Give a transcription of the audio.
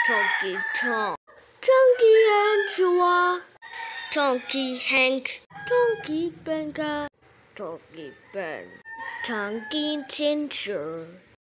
Donkey Tom, Donkey and Chua, Donkey Hank, Donkey Benga, Donkey Ben, Donkey Ginger.